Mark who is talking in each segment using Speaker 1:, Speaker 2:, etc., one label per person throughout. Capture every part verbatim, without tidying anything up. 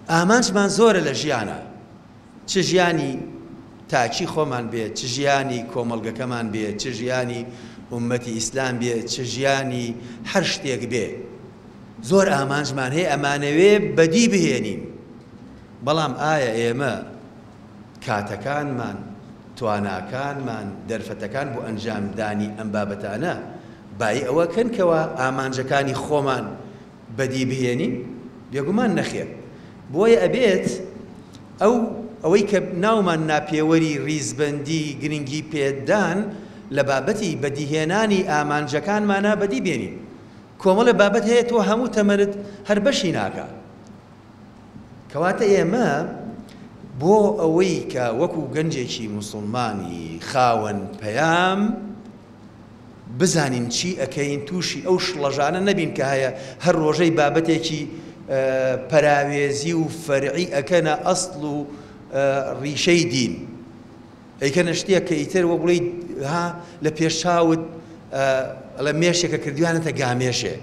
Speaker 1: ئامانجمان زۆرە لە ژیانە، چ ژیانی تاچی خۆمان بێت، چ ژیانی کۆمەڵگەکەمان بێت، چ ژیانی ئومەتی ئیسلام بێت، چ ژیانی هەر شتێک بێ. زۆر ئامانجمان هەیە ئەمانەوێ بەدی بهێنین، بەڵام ئایا ئێمە کاتەکانمان، تواناکانمان، دەرفەتەکان بۆ ئەنجامدانی ئەم بابەتانە بای ئەوە کەنکەوە ئامانجەکانی خۆمان بەدی بهێنین؟ بێگومان نەخێر. بۆیە ئەبێت ئەو ئەوەی کە ناومان ناپێوەری ڕیزبەندی گرنگی پێدان لە بابەتی بەدیهێنانی ئامانجەکانمانە بەدی بێنین. کۆمەڵە بابەت هەیە تۆ هەموو تەمەرت هەر بەشی ناکە. کەواتە ئێمە بۆ ئەوەی کە وەکو گەنجێکی موسڵمانی خاوەن پەیام بزانین چی ئەکەین، تووشی ئەو شڵەژانە نەبین کە هەیە هەر ڕۆژەی بابەتێکی پەراوێزی و فەرعی ئەکەنە ئەسڵ و ڕیشەی دین، ئەیکەنە شتێک کە ئیتر وە بڵێیت ها لە پێشچاوت لە مێشێکە کردویانەتە گامێشێ.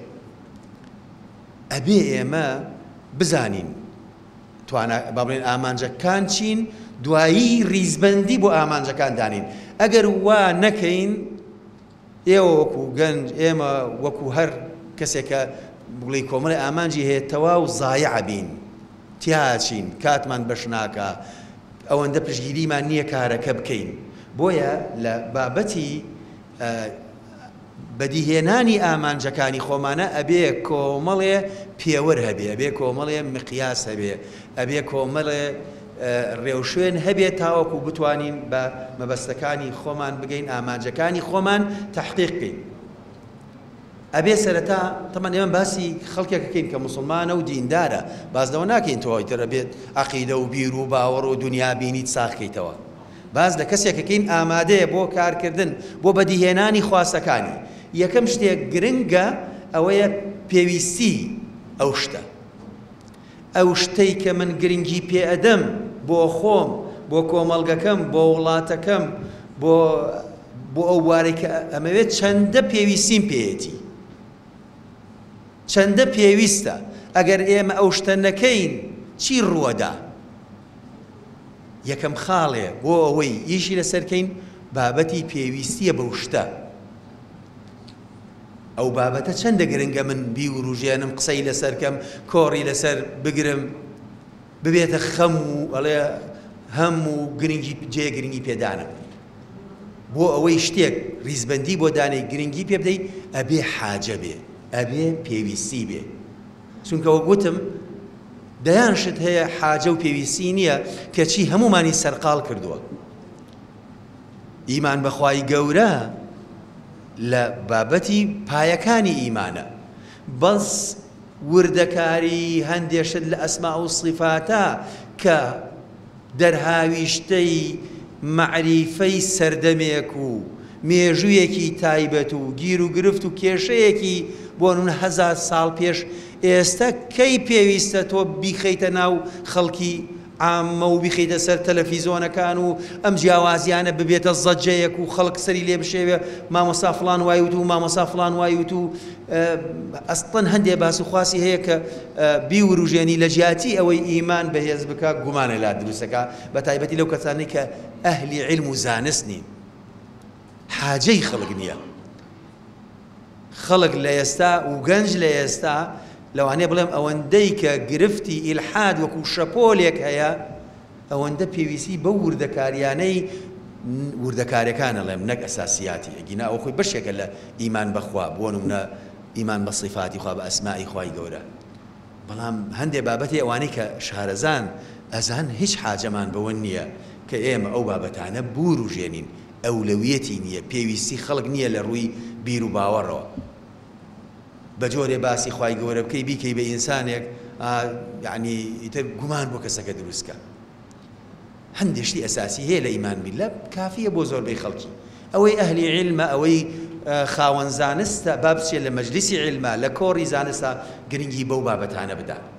Speaker 1: ئەبێ ئێمە بزانین با بڵێن ئامانجەکان چین، دوایی ڕیزبەندی بۆ ئامانجەکان دانین. ئەگەر وا نەکەین، ئێوە وەکو گەنج، ئێمە وەکو هەر کەسێکە بڵێ کۆمەڵی ئامانجی هەیە تەواو زایع بین، تیاچین، کاتمان بەش ناکە، ئەوەندە پشگیریمان نییە کارەکە بکەین. بۆیە لە بابەتی بەدیهێنانی ئامانجەکانی خۆمانە ئەبێ کۆمەڵێ پێوەر هەبێ، ئەبێ کۆمەڵێ مقیاس هەبێ، ئەبێ کۆمەڵێ ڕێوشوێن هەبێت تاوەکو بتوانین بە مەبەستەکانی خۆمان بگەین، ئامانجەکانی خۆمان تەحقیق بکەین. ئەبێ سەرەتا تەمان ئێمە باسی خەڵکێکەکەین کە موسڵمانە و دیندارە، بازدەوە ناکەین تۆ ئیتر ئەبێت عەقیدە و بیر و باوەڕ و دنیا بینیت ساخکەیتەوە. باز لە کەسێکەکەین ئامادەیە بۆ کارکردن بۆ بەدیهێنانی خواستەکانی. یەکەم شتێک گرنگە ئەوەیە پێویستی ئەو شتە، ئەو شتەی کە من گرنگی پێ ئەدەم بۆ خۆم، بۆ کۆمەڵگەکەم، بۆ وڵاتەکەم، بۆ بۆ ئەو وارەی کە ئەمەوێت چەندە پێویستیم پێیەتی، چەندە پێویستە. ئەگەر ئێمە ئەو شتە نەکەین چی ڕووەدا؟ یەکەم خاڵێ بۆ ئەوەی ئیشی لەسەرکەین بابەتی پێویستیە بەو شتە. ئەو بابەتە چەندە گرنگە من بیوروژێنم، قسەی لەسەرکەم، کۆڕی لەسەر بگرم، ببێتە خەم و ئەڵێ هەم و گرنگی جێ گرنگی پێدانم. بۆ ئەوەی شتێک ڕیزبەندی بۆ دانەی گرنگی پێ بدەیت ئەبێ حاجە بێ، ئەبێ پێویستی بێ. چونکە وە گوتم دەیان شت هەیە حاجە و پێویستی نییە کە چی هەمومانی سەرقاڵ کردووە. ئیمان بەخوای گەورە لە بابەتی پایەکانی ئیمانە، بەس وردەکاری هەندێشت لە ئەسما و صیفاتە کە دەرهاویشتەی معریفەی سەردەمێک و مێژوویەکی تایبەت و گیر و گرفت و کێشەیەکی بۆ نون هەزار ساڵ پێش ئێستا کەی پێویستە تۆ بیخەیتە ناو خەڵکی عامە و بیخەیتە سەر تەلەڤیزۆنەکان و ئەم جیاوازیانە ببێتە زەجەیەک و خەڵک سەری لێ بشێوێ مامۆستا فڵان وایوت و مامۆستا فڵان وایوت و ئەسڵەن هەندێ باس و خواسی هەیە کە بیوروژێنی لە جیاتی ئەوەی ئیمان بەهێز بکە گومانە لا دروستەکە، بە تایبەتی لەو کەسانەی کە ئەهلی عیلم و زانست نین. حاجەی خەڵک نییە. خەڵک لە ئێستا و گەنج لە ئێستا لەوانەیە بڵێم ئەوەندەی کە گرفتی ئیلحاد وەکو شەپۆلێک هەیە، ئەوەندە پێویستی بە وردەکاریانەی وردەکاریەکانە لێم نەک ئەساسیاتی ئەگینا ئەو خۆی بەشێکە لە ئیمان بەخوا، بۆ نمونە ئیمان بە صیفاتی خوا، بە ئەسمائی خوای گەورە. بەڵام هەندێک بابەتی ئەوانەی کە شارەزان ئەزان هیچ حاجەمان بەوە نییە کە ئێمە ئەو بابەتانە بوروژێنین، ئەولەویەتی نییە، پێویستی خەڵک نییە لە ڕووی بیر و باوەڕەوە. بە جۆرێ باسی خوای گەورە بکەی بیکەی بە ئینسانێک یعنی ئیتر گومان بۆ کەسەکە دروستکە. هەندێک شتی ئەساسی هەیە لە ئیمان بیللە کافیە بۆ زۆربەی خەڵکی. ئەوەی ئەهلی عیلمە، ئەوەی خاوەن زانستە با بچێت لە مەجلیسی عیلمە، لە کۆڕی زانستە گرنگی بەو بابەتانە بدات.